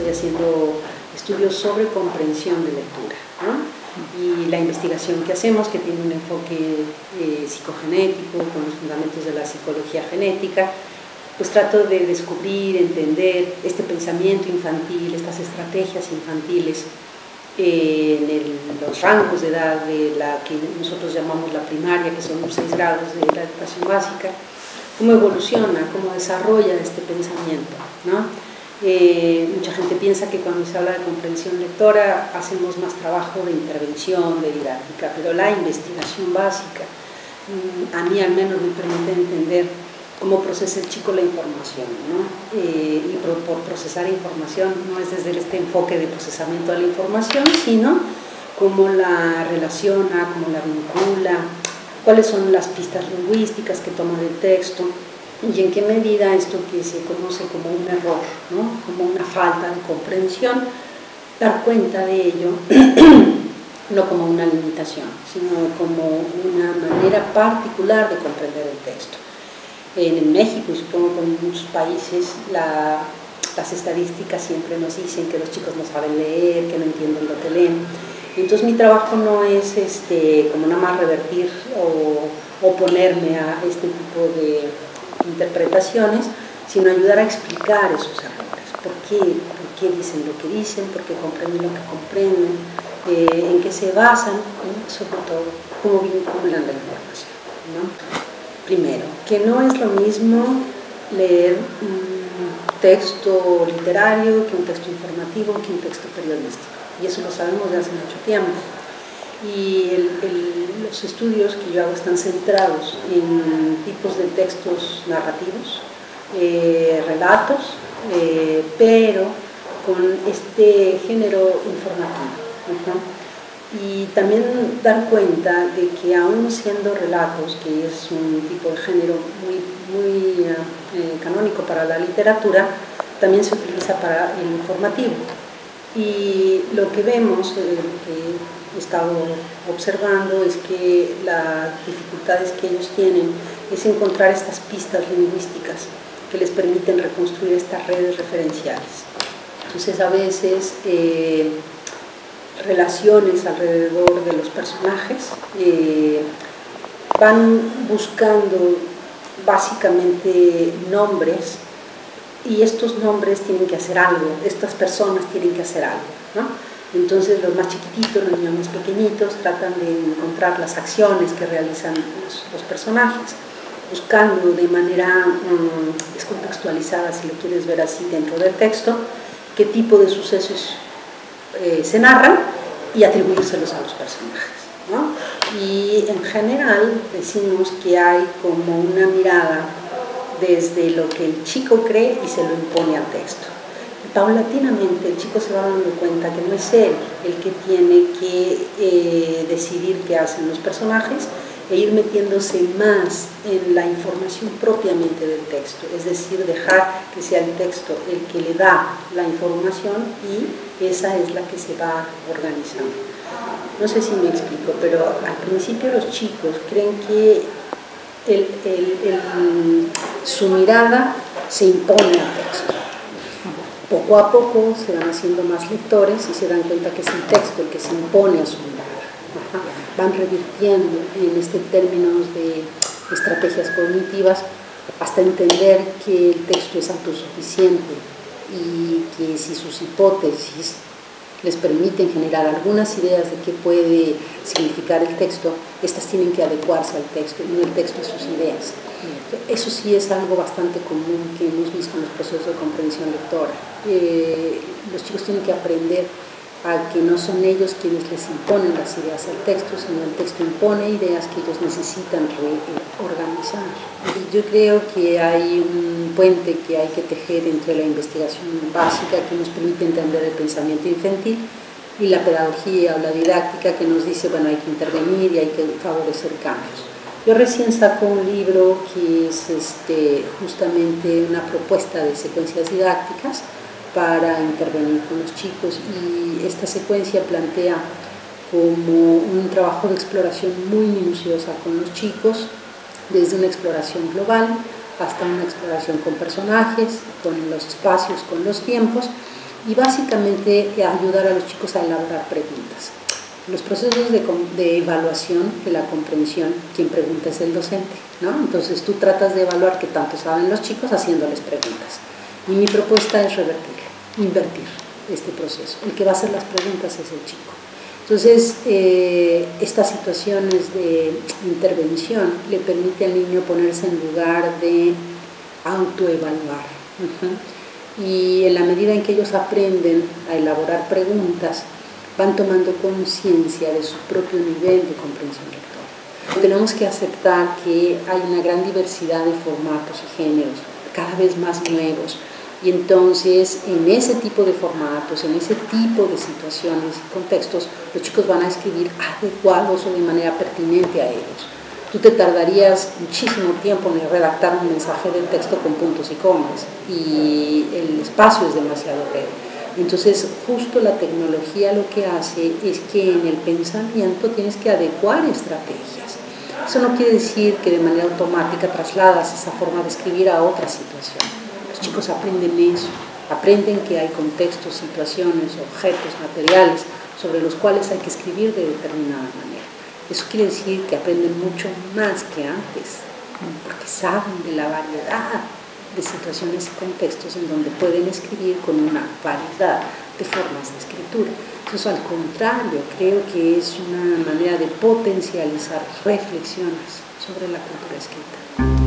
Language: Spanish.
estoy haciendo estudios sobre comprensión de lectura, ¿no? Y la investigación que hacemos, que tiene un enfoque psicogenético, con los fundamentos de la psicología genética, pues trato de descubrir, entender este pensamiento infantil, estas estrategias infantiles en los rangos de edad de la que nosotros llamamos la primaria, que son los 6 grados de la educación básica, cómo evoluciona, cómo desarrolla este pensamiento, ¿no? Mucha gente piensa que cuando se habla de comprensión lectora hacemos más trabajo de intervención, de didáctica, pero la investigación básica a mí al menos me permite entender cómo procesa el chico la información, ¿no? Y por procesar información no es desde este enfoque de procesamiento de la información, sino cómo la relaciona, cómo la vincula, cuáles son las pistas lingüísticas que toma del texto, y en qué medida esto que se conoce como un error, ¿no? Como una falta de comprensión, dar cuenta de ello, no como una limitación, sino como una manera particular de comprender el texto. En México, y supongo que en muchos países, las estadísticas siempre nos dicen que los chicos no saben leer, que no entienden lo que leen. Entonces mi trabajo no es como nada más revertir o oponerme a este tipo de interpretaciones, sino ayudar a explicar esos errores. ¿Por qué dicen lo que dicen? ¿Por qué comprenden lo que comprenden? ¿En qué se basan? Y sobre todo, cómo vinculan la información, ¿no? Primero, que no es lo mismo leer un texto literario que un texto informativo, que un texto periodístico. Y eso lo sabemos de hace mucho tiempo. Y los estudios que yo hago están centrados en tipos de textos narrativos, relatos, pero con este género informativo. Y también dar cuenta de que aún siendo relatos, que es un tipo de género muy canónico para la literatura, también se utiliza para el informativo. Y lo que vemos, lo que he estado observando, es que las dificultades que ellos tienen es encontrar estas pistas lingüísticas que les permiten reconstruir estas redes referenciales. Entonces a veces relaciones alrededor de los personajes van buscando básicamente nombres, y estos nombres tienen que hacer algo, estas personas tienen que hacer algo, ¿no? Entonces los más chiquititos, los niños más pequeñitos tratan de encontrar las acciones que realizan los personajes, buscando de manera descontextualizada, si lo quieres ver así dentro del texto, qué tipo de sucesos se narran y atribuírselos a los personajes, ¿no? Y en general decimos que hay como una mirada desde lo que el chico cree y se lo impone al texto. Y paulatinamente el chico se va dando cuenta que no es él el que tiene que decidir qué hacen los personajes, e ir metiéndose más en la información propiamente del texto, es decir, dejar que sea el texto el que le da la información y esa es la que se va organizando. No sé si me explico, pero al principio los chicos creen que su mirada se impone al texto. Poco a poco se van haciendo más lectores y se dan cuenta que es el texto el que se impone a su mirada. Van revirtiendo en términos de estrategias cognitivas hasta entender que el texto es autosuficiente y que si sus hipótesis les permiten generar algunas ideas de qué puede significar el texto, estas tienen que adecuarse al texto y no el texto a sus ideas. Eso sí es algo bastante común que hemos visto en los procesos de comprensión lectora. Los chicos tienen que aprender a que no son ellos quienes les imponen las ideas al texto, sino el texto impone ideas que ellos necesitan reorganizar. Y yo creo que hay un puente que hay que tejer entre la investigación básica que nos permite entender el pensamiento infantil y la pedagogía o la didáctica que nos dice, bueno, hay que intervenir y hay que favorecer cambios. Yo recién saco un libro que es justamente una propuesta de secuencias didácticas para intervenir con los chicos, y esta secuencia plantea como un trabajo de exploración muy minuciosa con los chicos, desde una exploración global hasta una exploración con personajes, con los espacios, con los tiempos, y básicamente ayudar a los chicos a elaborar preguntas. Los procesos de evaluación de la comprensión, quien pregunta es el docente, ¿no? Entonces tú tratas de evaluar qué tanto saben los chicos haciéndoles preguntas. Y mi propuesta es invertir este proceso. El que va a hacer las preguntas es el chico. Entonces, estas situaciones de intervención le permite al niño ponerse en lugar de autoevaluar. Y en la medida en que ellos aprenden a elaborar preguntas, van tomando conciencia de su propio nivel de comprensión lectora. Tenemos que aceptar que hay una gran diversidad de formatos y géneros, cada vez más nuevos, y entonces en ese tipo de formatos, en ese tipo de situaciones y contextos, los chicos van a escribir adecuados o de manera pertinente a ellos. Tú te tardarías muchísimo tiempo en redactar un mensaje de texto con puntos y comas, y el espacio es demasiado breve. Entonces, justo la tecnología lo que hace es que en el pensamiento tienes que adecuar estrategias. Eso no quiere decir que de manera automática trasladas esa forma de escribir a otra situación. Los chicos aprenden eso, aprenden que hay contextos, situaciones, objetos, materiales sobre los cuales hay que escribir de determinada manera. Eso quiere decir que aprenden mucho más que antes, porque saben de la variedad de situaciones y contextos en donde pueden escribir con una variedad de formas de escritura. Entonces, al contrario, creo que es una manera de potencializar reflexiones sobre la cultura escrita.